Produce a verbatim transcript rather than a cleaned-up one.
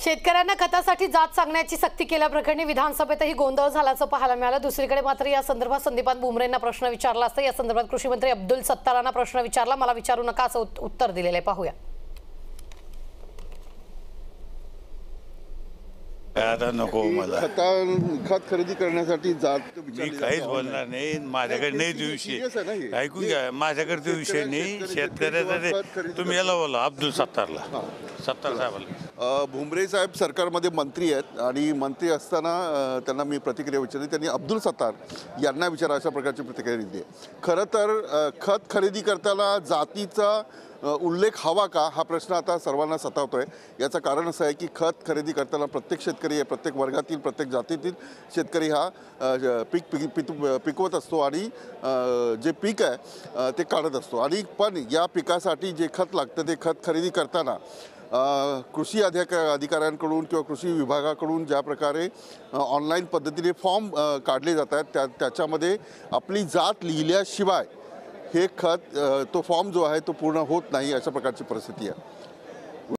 शेतकऱ्यांना खतासाठी जात सांगण्याची सक्ती केल्याप्रकरणी विधानसभेतही गोंधळ झाल्याचं पाहायला मिळालं। दुसरीकडे मात्र या संदर्भात संदीपान भुमरेंना प्रश्न विचारला असता या संदर्भात कृषी मंत्री अब्दुल सत्तारांना प्रश्न विचारला, मला विचारू नका असं उत्तर दिलेलं आहे। पाहूया। आता नको मला खता खत खरेदी करण्यासाठी जात मी काहीच बोलणार नाही, माझ्याकडे नाही तो विषय, ऐकून घ्या, माझ्याकडे तो विषय नाही शेतकऱ्याचा। तुम्ही याला बोला अब्दुल सत्तारला, सत्तार साहेबाला। भुमरे साहेब सरकारमध्ये मंत्री आहेत आणि मंत्री असताना त्यांना मी प्रतिक्रिया विचारली, त्यांनी अब्दुल सत्तार यांना विचारा अशा प्रकारची प्रतिक्रिया दिली आहे। खरं तर खत खरेदी करताना जातीचा उल्लेख हवा का हा प्रश्न आता सर्वांना सतावतोय। याचं कारण असं आहे की खत खरेदी करताना प्रत्येक शेतकरी प्रत्येक वर्गातील प्रत्येक जातीतील शेतकरी हा पीक पिक पिकवत असतो आणि जे पीक आहे ते काढत असतो आणि पण या पिकासाठी जे खत लागतं ते खत खरेदी करताना कृषी अधिका अधिकाऱ्यांकडून किंवा कृषी विभागाकडून ज्या प्रकारे ऑनलाईन पद्धतीने फॉर्म काढले जात आहेत त्या त्याच्यामध्ये आपली जात लिहिल्याशिवाय हे खत तो फॉर्म जो आहे तो पूर्ण होत नाही, अशा प्रकारची परिस्थिती आहे।